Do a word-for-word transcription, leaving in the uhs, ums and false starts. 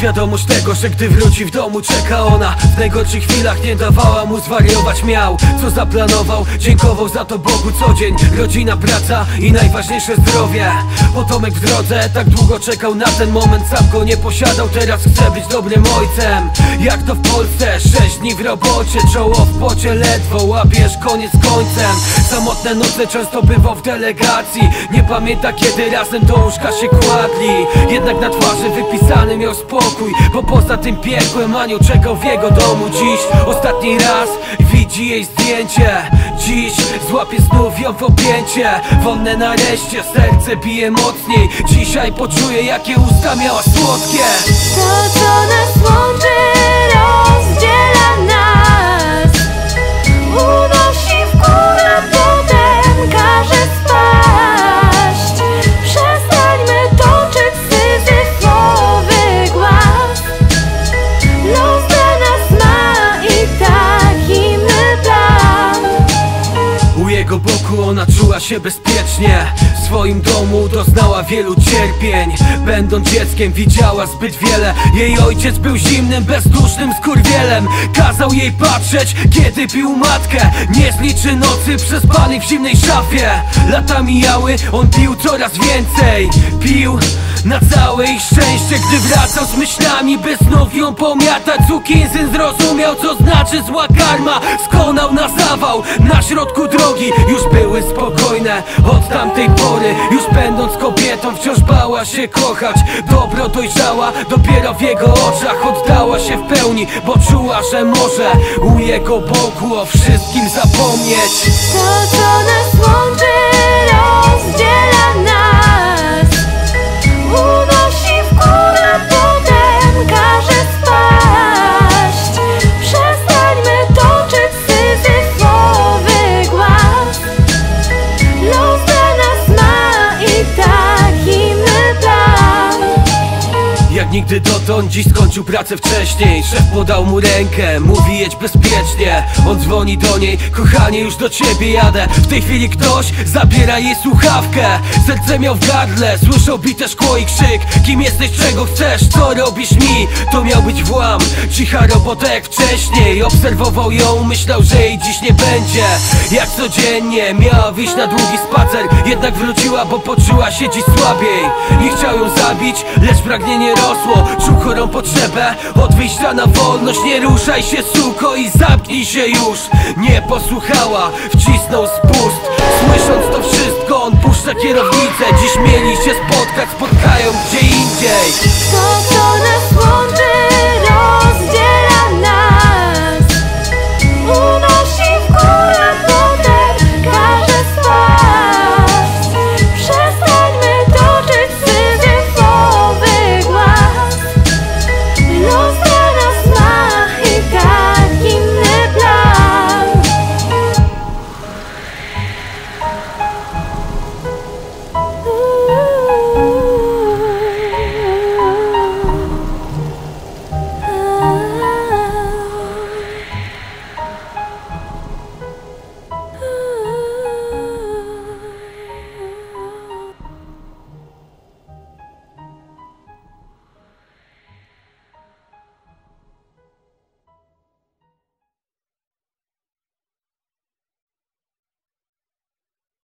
Świadomość tego, że gdy wróci w domu czeka ona. W najgorszych chwilach nie dawała mu zwariować. Miał co zaplanował, dziękował za to Bogu co dzień. Rodzina, praca i najważniejsze zdrowie. Potomek w drodze tak długo czekał na ten moment. Sam go nie posiadał, teraz chce być dobrym ojcem. Jak to w Polsce, sześć dni w robocie, czoło w pocie, ledwo łapiesz koniec końcem. Samotne noce często bywał w delegacji. Nie pamięta kiedy razem do łóżka się kładli. Jednak na twarzy wypisany miał spokój, bo poza tym piekłem anioł czekał w jego domu. Dziś ostatni raz widzi jej zdjęcie. Dziś złapie znów ją w objęcie. Wolne nareszcie, serce bije mocniej. Dzisiaj poczuje jakie usta miała słodkie. To co nas łączy rozdziela nas. Unosi w górę, potem każe spaść. Przestańmy toczyć syzyfowy głaz. Los dla nas ma i tak inny plan. U jego boku ona czuła się bezpiecznie. W swoim domu doznała wielu cierpień. Będąc dzieckiem widziała zbyt wiele. Jej ojciec był zimnym, bezdusznym skurwielem. Kazał jej patrzeć, kiedy pił matkę. Nie zliczy nocy przespanej w zimnej szafie. Lata mijały, on pił coraz więcej. Pił na całe ich szczęście. Gdy wracał z myślami, by znów ją pomiatać, sukinsyn zrozumiał co znaczy zła karma. Skonał na zawał, na środku drogi. Już były spokojne od tamtej pory. Już będąc kobietą wciąż bała się kochać. Dobro dojrzała dopiero w jego oczach. Oddała się w pełni, bo czuła, że może u jego boku o wszystkim zapomnieć. To co nas łączy rozdziela nas. Unosi w górę, potem każe spaść. Przestańmy toczyć syzyfowy głaz. Los dla nas ma i tak inny plan. Jak nigdy dotąd, dziś skończył pracę wcześniej. Szef podał mu rękę, mówi jedź bezpiecznie. On dzwoni do niej, kochanie już do ciebie jadę. W tej chwili ktoś zabiera jej słuchawkę. Serce miał w gardle, słyszał bite szkło i krzyk. Kim jesteś, czego chcesz, co robisz mi? To miał być włam, cicha robota jak wcześniej. Obserwował ją, myślał, że jej dziś nie będzie. Jak codziennie miała wyjść na długi spacer. Jednak wróciła, bo poczuła się dziś słabiej. Nie chciał ją zabić, lecz pragnienie rosło. Czuł chorą potrzebę od wyjścia na wolność. Nie ruszaj się suko i zamknij się już. Nie posłuchała, wcisnął spust. Słysząc to wszystko, on puszcza kierownicę. Dziś mieli się spotkać, spotkają gdzie indziej. To co nas łączy